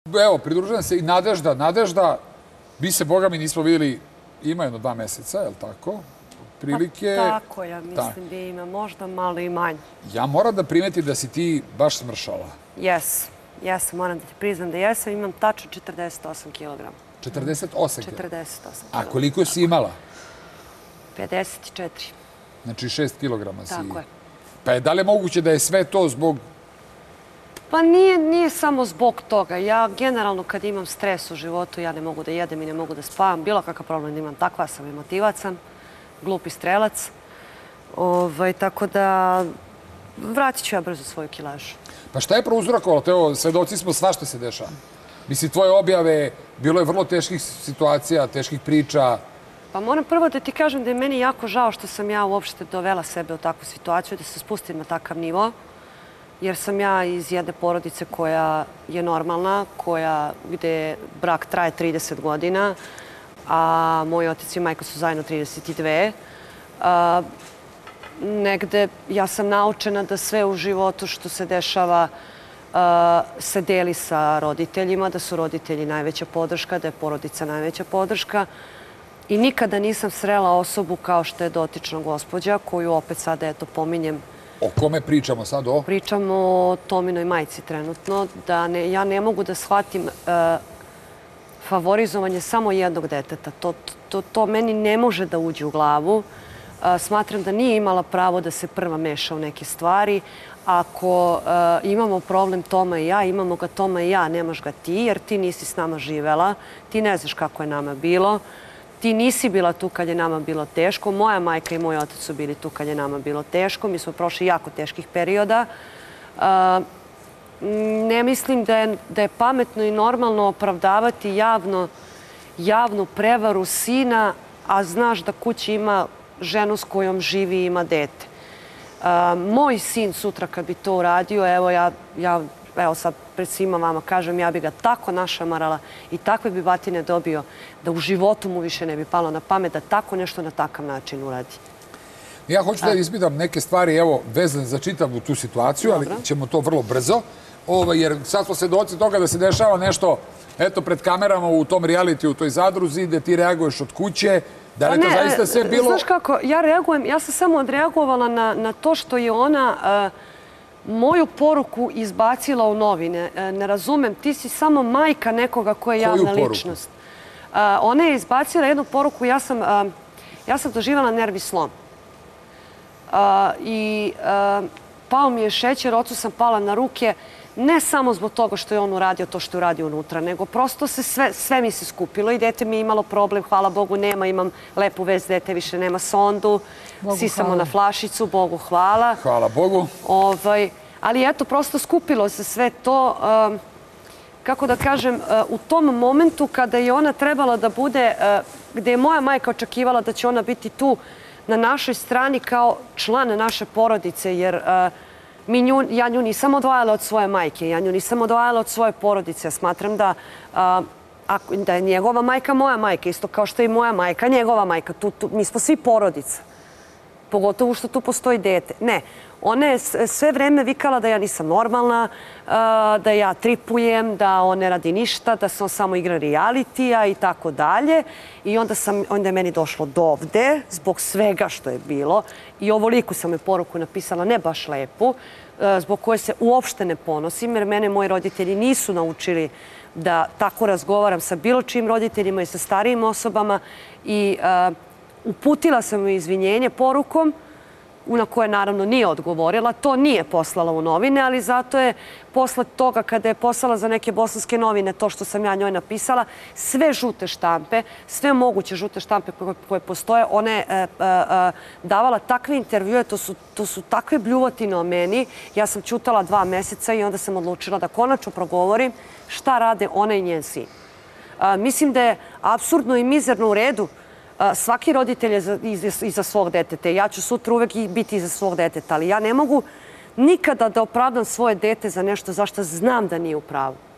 Evo, pridružujem se i Nadežda. Nadežda, mi se, boga mi, nismo vidjeli, ima jedno 2 meseca, je li tako? Prilike... Tako, ja mislim da ima, možda malo i manje. Ja moram da primetim da si ti baš smršala. Jesam, moram da ti priznam da jesam. Imam tačno 48 kilograma. 48 kg? 48 kg. A koliko si imala? 54. Znači 6 kilograma si... Tako je. Pa da li je moguće da je sve to zbog... Pa nije samo zbog toga. Ja generalno kad imam stres u životu, ja ne mogu da jedem i ne mogu da spavam. Bilo kakav problem da imam, takva sam, emotivac sam, glupi strelac. Tako da vratit ću ja brzo svoju kilažu. Pa šta je prouzrokovalo? Evo, svedoci smo svašta se dešava. Mislim, tvoje objave, bilo je vrlo teških situacija, teških priča. Pa moram prvo da ti kažem da je meni jako žao što sam ja uopšte dovela sebe u takvu situaciju, da se spustim na takav nivo. Jer sam ja iz jedne porodice koja je normalna, gde brak traje 30 godina, a moj otac i majka su zajedno 32. Negde ja sam naučena da sve u životu što se dešava se deli sa roditeljima, da su roditelji najveća podrška, da je porodica najveća podrška. I nikada nisam srela osobu kao što je dotična gospođa, koju opet sada, eto, pominjem. O kome pričamo sad? Pričamo o Tominoj majci trenutno. Ja ne mogu da shvatim favorizovanje samo jednog deteta. To meni ne može da uđe u glavu. Smatram da nije imala pravo da se prva meša u neke stvari. Ako imamo problem Toma i ja, imamo ga Toma i ja, nemaš ga ti, jer ti nisi s nama živela. Ti ne znaš kako je nama bilo. Ti nisi bila tu kad je nama bilo teško. Moja majka i moj otac su bili tu kad je nama bilo teško. Mi smo prošli jako teških perioda. Ne mislim da je pametno i normalno opravdavati javnu prevaru sina, a znaš da kući ima ženu s kojom živi i ima dete. Moj sin sutra kad bi to uradio, evo sad pred svima vama kažem, ja bi ga tako našamarala i takve bi batine dobio da u životu mu više ne bi palo na pamet da tako nešto na takav način uradi. Ja hoću da ispitam neke stvari, evo, vezane za čitavu tu situaciju, ali ćemo to vrlo brzo, jer sad smo svedoci toga da se dešava nešto, eto, pred kamerama u tom realitiju, u toj zadruzi, gde ti reaguješ od kuće. Da li je to zaista sve bilo... Znaš kako, ja reagujem, ja sam samo odreagovala na to što je ona moju poruku izbacila u novine. Ne razumem, ti si samo majka nekoga koja je javna ličnost. Ona je izbacila jednu poruku, ja sam doživjela nervni slom. I pao mi je šećer, ocu sam pala na ruke, ne samo zbog toga što je on uradio to što je uradio unutra, nego prosto sve mi se skupilo i dete mi je imalo problem, hvala Bogu nema, imam lepu vest, dete više nema sondu, sisamo na flašicu, Bogu hvala. Hvala Bogu. Ali eto, prosto skupilo se sve to, kako da kažem, u tom momentu kada je ona trebala da bude, gde je moja majka očekivala da će ona biti tu na našoj strani kao član naše porodice, jer ja nju nisam odvajala od svoje majke, ja nju nisam odvajala od svoje porodice. Ja smatram da je njegova majka moja majka, isto kao što je i moja majka njegova majka. Mi smo svi porodica, pogotovo što tu postoji dete. Ne, ona je sve vreme vikala da ja nisam normalna, da ja tripujem, da on ne radi ništa, da se on samo igra realitija i tako dalje. I onda je meni došlo do ovde, zbog svega što je bilo. I ovoliku sam je poruku napisala, ne baš lepu, zbog koje se uopšte ne ponosim, jer mene moji roditelji nisu naučili da tako razgovaram sa bilo čijim roditeljima i sa starijim osobama. I uputila sam joj izvinjenje porukom, na koje naravno nije odgovorila. To nije poslala u novine, ali zato je posle toga kada je poslala za neke bosanske novine to što sam ja njoj napisala, sve žute štampe, sve moguće žute štampe koje postoje, ona je davala takve intervjue, to su takve bljuvotine o meni. Ja sam ćutala 2 meseca i onda sam odlučila da konačno progovorim šta rade ona i njen sin. Mislim da je apsurdno i mizerno u redu. Svaki roditelj je iza svog deteta. Ja ću sutra uvek biti iza svog deteta, ali ja ne mogu nikada da opravdam svoje dete za nešto zašto znam da nije u pravu.